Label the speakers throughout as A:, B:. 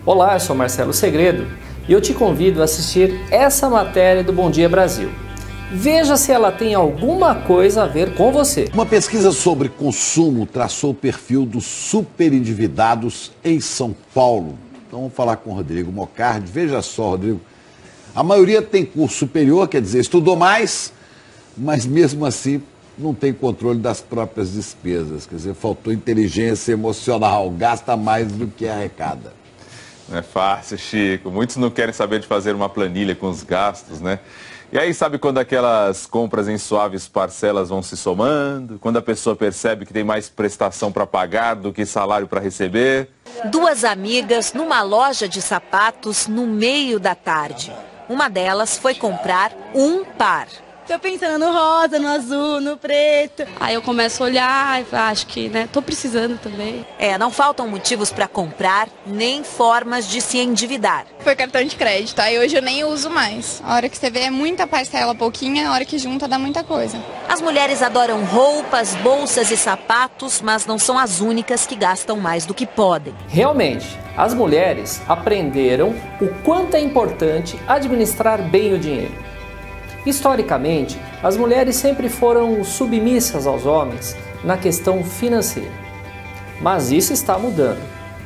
A: Olá, eu sou Marcelo Segredo e eu te convido a assistir essa matéria do Bom Dia Brasil. Veja se ela tem alguma coisa a ver com você.
B: Uma pesquisa sobre consumo traçou o perfil dos superendividados em São Paulo. Então vamos falar com o Rodrigo Mocardi. Veja só, Rodrigo, a maioria tem curso superior, quer dizer, estudou mais, mas mesmo assim não tem controle das próprias despesas. Quer dizer, faltou inteligência emocional, gasta mais do que arrecada.
C: Não é fácil, Chico. Muitos não querem saber de fazer uma planilha com os gastos, né? E aí, sabe quando aquelas compras em suaves parcelas vão se somando? Quando a pessoa percebe que tem mais prestação para pagar do que salário para receber?
D: Duas amigas numa loja de sapatos no meio da tarde. Uma delas foi comprar um par.
E: Tô pensando no rosa, no azul, no preto.
F: Aí eu começo a olhar e acho que, tô precisando também.
D: Não faltam motivos para comprar, nem formas de se endividar.
E: Foi cartão de crédito, aí hoje eu nem uso mais. A hora que você vê é muita parcela, pouquinha, a hora que junta dá muita coisa.
D: As mulheres adoram roupas, bolsas e sapatos, mas não são as únicas que gastam mais do que podem.
A: Realmente, as mulheres aprenderam o quanto é importante administrar bem o dinheiro. Historicamente, as mulheres sempre foram submissas aos homens na questão financeira. Mas isso está mudando.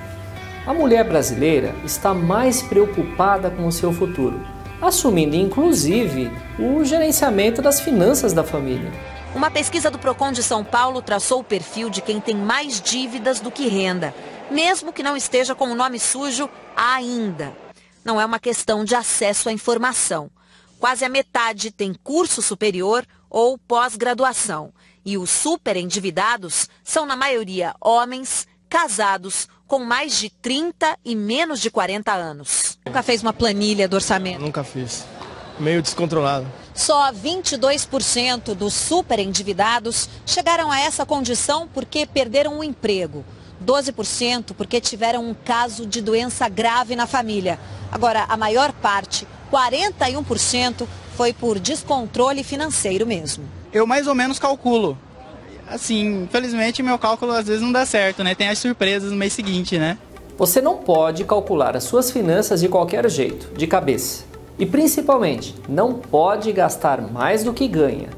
A: A mulher brasileira está mais preocupada com o seu futuro, assumindo inclusive o gerenciamento das finanças da família.
D: Uma pesquisa do Procon de São Paulo traçou o perfil de quem tem mais dívidas do que renda, mesmo que não esteja com o nome sujo ainda. Não é uma questão de acesso à informação. Quase a metade tem curso superior ou pós-graduação. E os superendividados são, na maioria, homens casados com mais de 30 e menos de 40 anos. Nunca fez uma planilha do orçamento?
G: Nunca fiz. Meio descontrolado.
D: Só 22% dos superendividados chegaram a essa condição porque perderam o emprego. 12% porque tiveram um caso de doença grave na família. Agora, a maior parte, 41%, foi por descontrole financeiro mesmo.
G: Eu mais ou menos calculo. Assim, infelizmente meu cálculo às vezes não dá certo, né? Tem as surpresas no mês seguinte, né?
A: Você não pode calcular as suas finanças de qualquer jeito, de cabeça. E principalmente, não pode gastar mais do que ganha.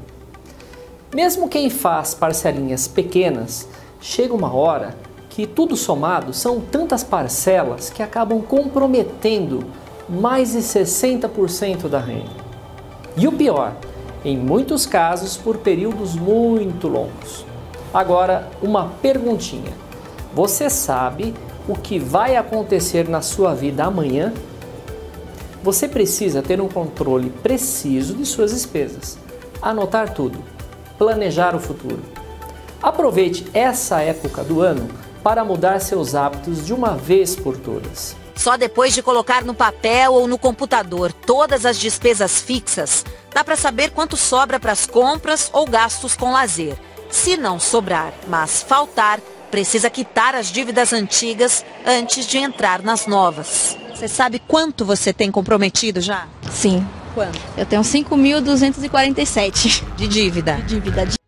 A: Mesmo quem faz parcelinhas pequenas, chega uma hora que tudo somado são tantas parcelas que acabam comprometendo mais de 60% da renda. E o pior, em muitos casos por períodos muito longos. Agora, uma perguntinha. Você sabe o que vai acontecer na sua vida amanhã? Você precisa ter um controle preciso de suas despesas, anotar tudo, planejar o futuro. Aproveite essa época do ano para mudar seus hábitos de uma vez por todas.
D: Só depois de colocar no papel ou no computador todas as despesas fixas, dá para saber quanto sobra para as compras ou gastos com lazer. Se não sobrar, mas faltar, precisa quitar as dívidas antigas antes de entrar nas novas. Você sabe quanto você tem comprometido já?
E: Sim.
D: Quanto?
E: Eu tenho 5.247
D: De dívida?
E: de dívida.